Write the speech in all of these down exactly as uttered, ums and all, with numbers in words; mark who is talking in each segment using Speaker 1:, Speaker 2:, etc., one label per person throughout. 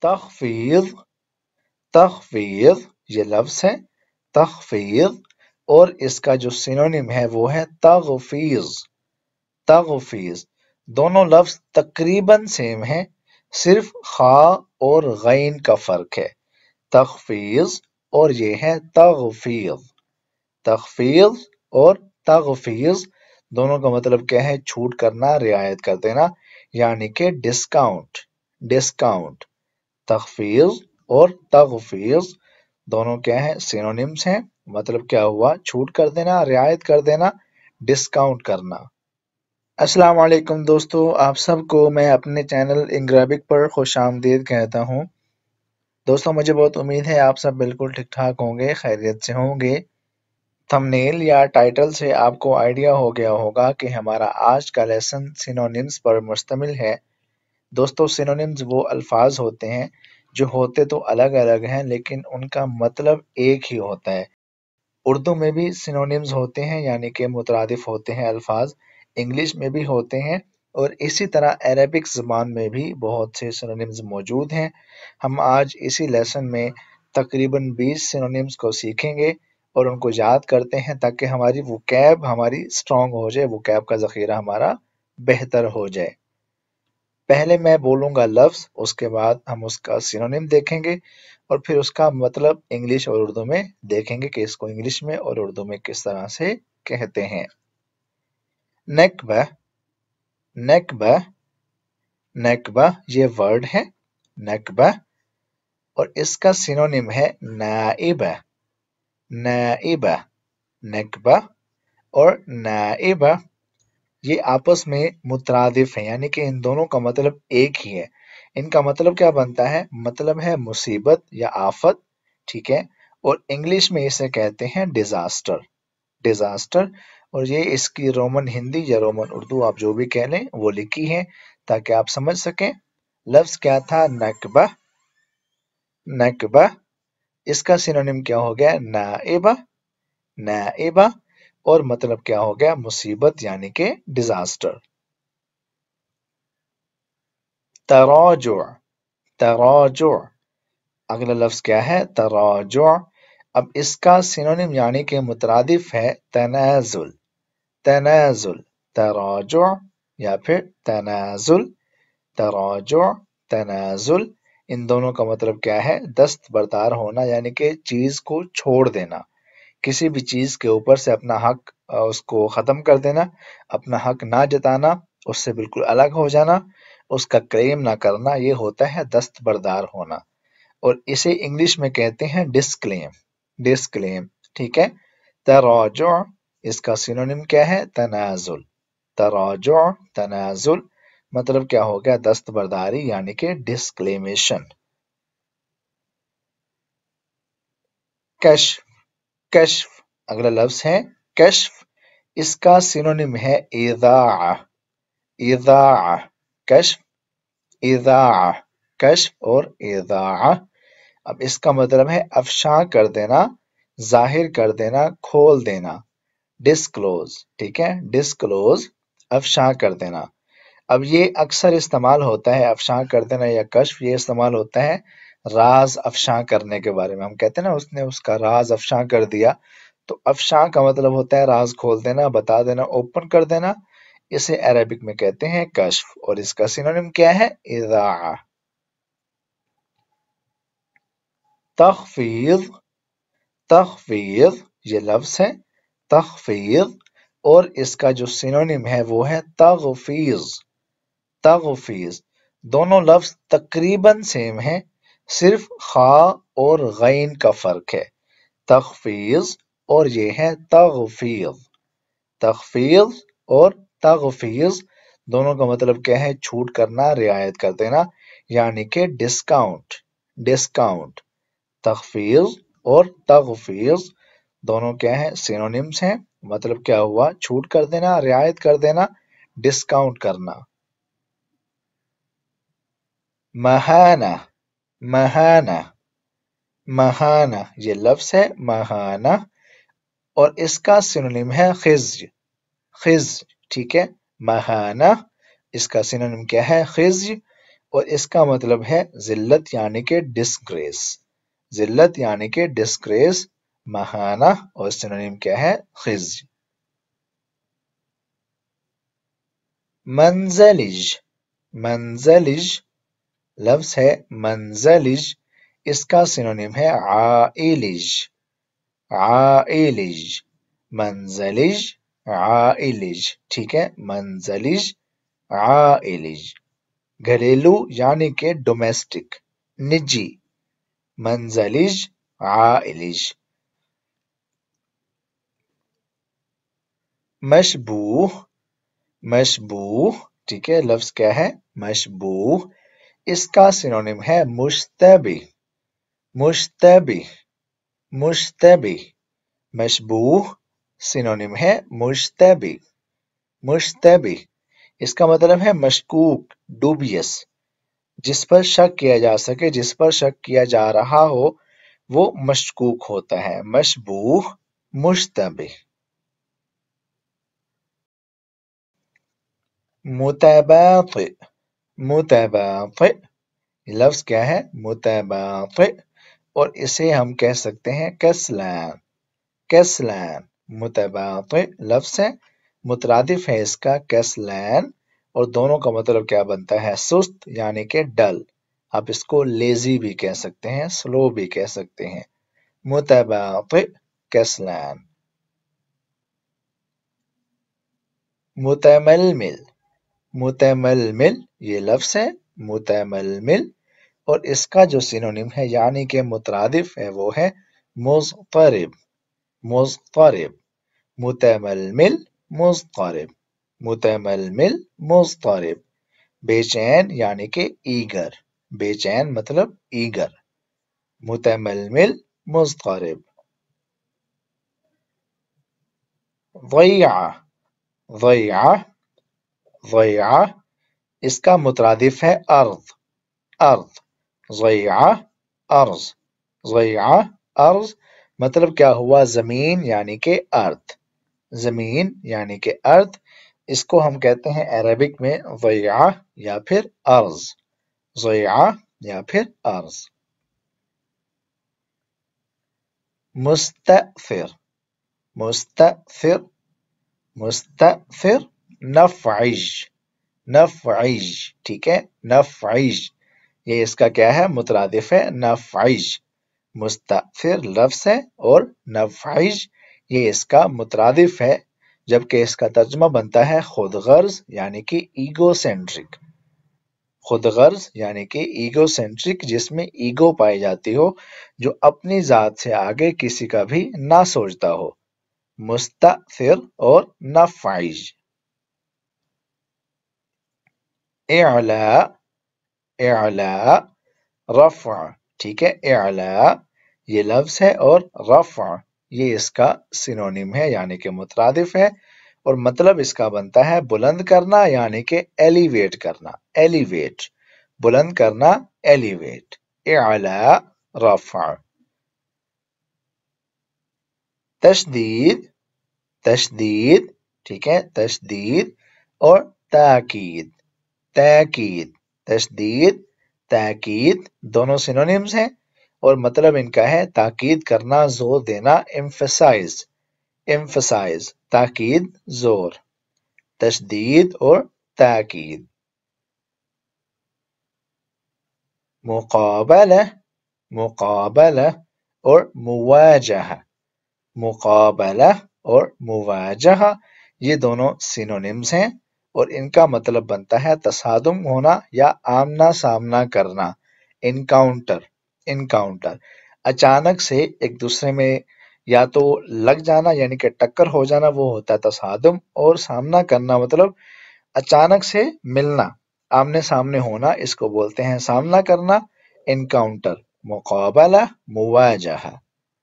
Speaker 1: तखफीज, तखफीज ये लफ्ज है तखफीज, और इसका जो सिनोनिम है वो है तगफीज, तगफीज। दोनों लफ्ज तकरीबन सेम है, सिर्फ खा और गैन का फर्क है। तखफीज और ये है तगफीज। तखफीज और तगफीज दोनों का मतलब क्या है? छूट करना, रियायत कर देना, यानी कि डिस्काउंट, डिस्काउंट। तखफीज और तगफीज दोनों क्या है? सिनोनिम्स हैं। मतलब क्या हुआ? छूट कर देना, रियायत कर देना, डिस्काउंट करना। अस्सलाम वालेकुम दोस्तों, आप सबको मैं अपने चैनल इंग्राबिक पर खुश आमदीद कहता हूँ। दोस्तों मुझे बहुत उम्मीद है आप सब बिल्कुल ठीक ठाक होंगे, खैरियत से होंगे। थंबनेल या टाइटल से आपको आइडिया हो गया होगा कि हमारा आज का लेसन सिनोनिम्स पर मुश्तमिल है। दोस्तों सिनोनिम्स वो अल्फाज होते हैं जो होते तो अलग अलग हैं लेकिन उनका मतलब एक ही होता है। उर्दू में भी सिनोनिम्स होते हैं, यानी कि मुतरादिफ होते हैं अल्फाज, इंग्लिश में भी होते हैं, और इसी तरह अरबिक ज़बान में भी बहुत से सिनोनिम्स मौजूद हैं। हम आज इसी लेसन में तकरीबन बीस सिनोनिम्स को सीखेंगे और उनको याद करते हैं ताकि हमारी वोकैब हमारी स्ट्रॉन्ग हो जाए, वोकैब का ज़ख़ीरा हमारा बेहतर हो जाए। पहले मैं बोलूँगा लफ्ज़, उसके बाद हम उसका सिनोनिम देखेंगे और फिर उसका मतलब इंग्लिश और उर्दू में देखेंगे कि इसको इंग्लिश में और उर्दू में किस तरह से कहते हैं। नेकबा, नेकबा, नेकबा ये वर्ड है नेकबा, और इसका सिनोनिम है नाइबा, नाइबा। नेकबा और नाइबा ये आपस में मुतरादिफ हैं, यानी कि इन दोनों का मतलब एक ही है। इनका मतलब क्या बनता है? मतलब है मुसीबत या आफत, ठीक है। और इंग्लिश में इसे कहते हैं डिजास्टर, डिजास्टर। और ये इसकी रोमन हिंदी या रोमन उर्दू आप जो भी कह लें वो लिखी है ताकि आप समझ सकें। लफ्ज क्या था? नकबा, नकबा। इसका सिनोनिम क्या हो गया? नाइबा, नाइबा। और मतलब क्या हो गया? मुसीबत यानी कि डिजास्टर। तराजु, तराजु अगला लफ्ज क्या है? तराजु। अब इसका सिनोनिम यानी कि मुतरादिफ है तनाजुल, तनाजुल। तराजु या फिर तनाजुल, तराजु, तनाजुल। इन दोनों का मतलब क्या है? दस्तबरदार होना, यानी कि चीज को छोड़ देना, किसी भी चीज के ऊपर से अपना हक उसको खत्म कर देना, अपना हक ना जताना, उससे बिल्कुल अलग हो जाना, उसका क्लेम ना करना, ये होता है दस्तबरदार होना। और इसे इंग्लिश में कहते हैं डिस्क्लेम, डिस्क्लेम, ठीक है। तराजु इसका सिनोनिम क्या है? तनाजुल, तराजु, तनाजुल। मतलब क्या हो गया? दस्तबरदारी यानी कि डिस्क्लेमेशन। कश्फ, कश्फ अगला लफ्ज है कश्फ। इसका सिनोनिम है इज़ाअ, इज़ाअ। कश्फ, इज़ाअ, कश्फ और इज़ाअ। अब इसका मतलब है अफशा कर देना, जाहिर कर देना, खोल देना, डिस्क्लोज, ठीक है। डिस्क्लोज, अफशा कर देना। अब ये अक्सर इस्तेमाल होता है, अफशा कर देना या कश्फ, ये इस्तेमाल होता है राज अफशा करने के बारे में। हम कहते हैं ना उसने उसका राज अफशा कर दिया, तो अफशा का मतलब होता है राज खोल देना, बता देना, ओपन कर देना। इसे अरबिक में कहते हैं कश्फ, और इसका सिनोनिम क्या है? इज़ाअ। तखफीज, तखफीज ये लफ्ज है तखफीज, और इसका जो सिनोनिम है वो है तगफीज, तगफीज। दोनों लफ्ज तकरीबन सेम है, सिर्फ खा और गैन का फर्क है। तखफीज और ये है तगफीज, तखफीज और तगफीज दोनों का मतलब क्या है? छूट करना, रियायत कर देना, यानी कि डिस्काउंट, डिस्काउंट। तखफीज और तगफीज दोनों क्या है? सिनोनिम्स हैं। मतलब क्या हुआ? छूट कर देना, रियायत कर देना, डिस्काउंट करना। महाना, महाना, महाना ये लफ्ज है महाना, और इसका सिनोनिम है खिज़्य, खिज़्य, ठीक है। महाना इसका सिनोनिम क्या है? खिज़्य। اور اس کا مطلب ہے ذلت یعنی کہ ڈسگریس، ذلت یعنی کہ ڈسگریس، مہانہ، اور سینونیم کیا ہے؟ خزي. منزلج، منزلج لفظ ہے منزلج، اس کا سینونیم ہے عائلج، عائلج، منزلج عائلج، ٹھیک ہے، منزلج عائلج. گھریلو یعنی کہ ڈومیسٹک، نجی، منزلج عائلج. مشبوہ، مشبوہ، ٹھیک ہے، لفظ کیا ہے؟ مشبوہ، اس کا سینونیم ہے مشتبہ، مشتبہ، مشتبہ. مشبوہ سینونیم ہے مشتبہ، مشتبہ. اس کا مطلب ہے مشکوک، ڈوبیس، جس پر شک کیا جا سکے، جس پر شک کیا جا رہا ہو وہ مشکوک ہوتا ہے. مشبوہ، مشتبہ. متباطئ، متباطئ لفظ کیا ہے؟ متباطئ، اور اسے ہم کہہ سکتے ہیں کسلان، کسلان. متباطئ لفظ ہے، مترادف ہے اس کا کسلان، اور دونوں کا مطلب کیا بنتا ہے؟ سست یعنی کہ ڈل. آپ اس کو لیزی بھی کہہ سکتے ہیں، سلو بھی کہہ سکتے ہیں. متباطئ، کسلان. متململ، متململ یہ لفظ ہے متململ، اور اس کا جو سینونیم ہے یعنی کہ مترادف ہے وہ ہے مضطرب، مضطرب. متململ، مضطرب، متململ، مضطرب. بے چین یعنی کہ ایگر، بے چین مطلب ایگر. متململ، مضطرب. ضیعہ، ضیعہ، ضیعہ اس کا مترادف ہے ارض، ارض. ضیعہ، ارض، ضیعہ، ارض مطلب کیا ہوا؟ زمین یعنی کہ ارض، زمین یعنی کہ ارض. اس کو ہم کہتے ہیں عربک میں ضیعہ یا پھر ارض، ضیعہ یا پھر ارض. مستأثر، مستأثر، مستأثر. نفعج، نفعج، ٹھیک ہے، نفعج یہ اس کا کیا ہے؟ مترادف ہے نفعج. مستأثر لفظ ہے اور نفعج یہ اس کا مترادف ہے، جبکہ اس کا ترجمہ بنتا ہے خود غرض یعنی کہ ایگو سینٹرک، خود غرض یعنی کہ ایگو سینٹرک، جس میں ایگو پائی جاتی ہو، جو اپنی ذات سے آگے کسی کا بھی نہ سوچتا ہو. مستأثر اور نفعج. اعلاء، اعلاء، رفع، ٹھیک ہے، اعلاء یہ لفظ ہے اور رفع یہ اس کا سینونیم ہے یعنی کہ مترادف ہے، اور مطلب اس کا بنتا ہے بلند کرنا یعنی کہ ایلیویٹ کرنا، ایلیویٹ، بلند کرنا، ایلیویٹ. اعلاء، رفع. تشدید، تشدید، ٹھیک ہے، تشدید اور تاکید، تاکید. تشدید، تاکید دونوں سینونیمز ہیں، اور مطلب ان کا ہے تاکید کرنا، زور دینا، emphasize، emphasize تاکید، زور. تشدید اور تاکید. مقابلہ، مقابلہ اور مواجہہ، مقابلہ اور مواجہہ یہ دونوں سینونیمز ہیں، اور ان کا مطلب بنتا ہے تصادم ہونا یا آمنا سامنا کرنا. انکاؤنٹر، انکاؤنٹر اچانک سے ایک دوسرے میں یا تو لگ جانا یعنی کہ ٹکر ہو جانا وہ ہوتا ہے تصادم، اور سامنا کرنا مطلب اچانک سے ملنا، آمنے سامنے ہونا، اس کو بولتے ہیں سامنا کرنا، انکاؤنٹر. مقابلہ، مواجہہ.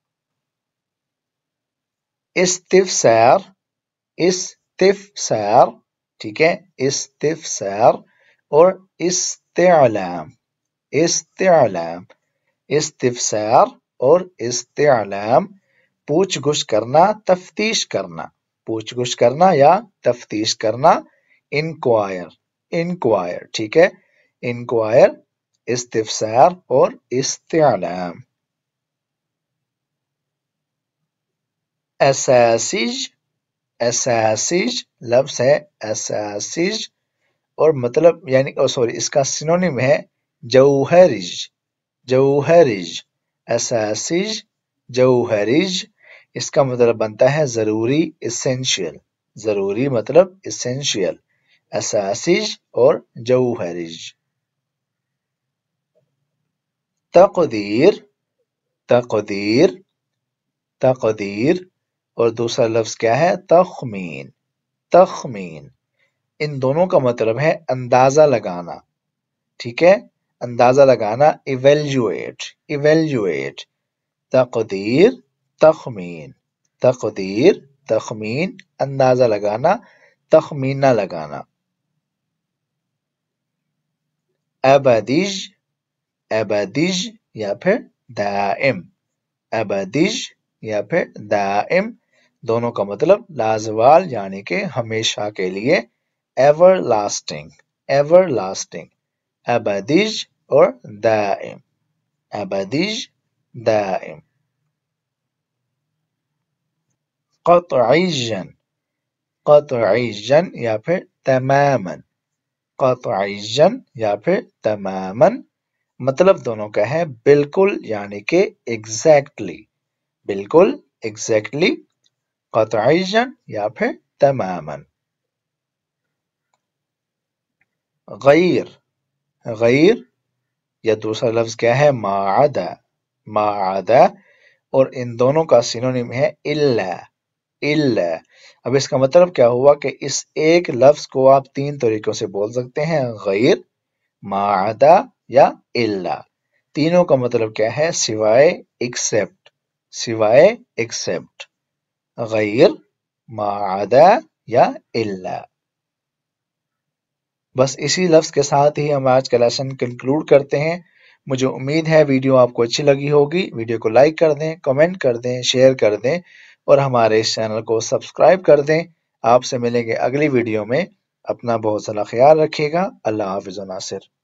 Speaker 1: استفسار، استفسار، ٹھیک ہے، استفسار اور استعلام، استعلام. استفسار اور استعلام پوچھ گچھ کرنا، تفتیش کرنا، پوچھ گچھ کرنا یا تفتیش کرنا. انکوائر، انکوائر، ٹھیک ہے، इंक्वायर, इस्तिफसार और इस्तिअलाम। असासिज, असासिज लफ्ज है असासिज और मतलब यानी सॉरी इसका सिनोनिम है जौहरिज, जौहरिज, असासिज जौहरिज। इसका मतलब बनता है जरूरी, इसेंशियल, जरूरी मतलब इसेंशियल, असासिज और जौहरिज। तकदीर, तकदीर, तकदीर और दूसरा लफ्ज क्या है तखमीन, तखमीन। इन दोनों का मतलब है अंदाजा लगाना, ठीक है, अंदाजा लगाना, इवेल्युएट, इवेल्युएट। तकदीर, तखमीन, तकदीर, तखमीन, अंदाजा लगाना, तखमीना लगाना। अबदिज, अबदिज या फिर दाइम, अबदिज या फिर दाइम, दोनों का मतलब लाजवाल यानी कि हमेशा के लिए, एवर लास्टिंग, एवर लास्टिंग। अबदिज और दाइम, अबदिज दाइम। क़त्इयन, क़त्इयन या फिर तमामन, क़त्इयन या फिर तमामन, मतलब दोनों का है बिल्कुल यानी कि एग्जैक्टली, बिल्कुल एग्जैक्टली, क़त्इयन या फिर तमामन। गैर, गैर या दूसरा लफ्ज क्या है माअदा, माअदा और इन दोनों का सिनोनिम है इल्ला, इल्ला। अब इसका मतलब क्या हुआ कि इस एक लफ्ज को आप तीन तरीकों से बोल सकते हैं, गैर, माअदा या इल्ला। तीनों का मतलब क्या है सिवाय, एक्सेप्ट, सिवाय एक्सेप्ट, गैर, माअदा या इल्ला। बस इसी लफ्ज के साथ ही हम आज का लेसन कंक्लूड करते हैं। मुझे उम्मीद है वीडियो आपको अच्छी लगी होगी। वीडियो को लाइक कर दें, कमेंट कर दें, शेयर कर दें और हमारे इस चैनल को सब्सक्राइब कर दें। आपसे मिलेंगे अगली वीडियो में। अपना बहुत सारा ख्याल रखिएगा। अल्लाह हाफिज़ व नासिर।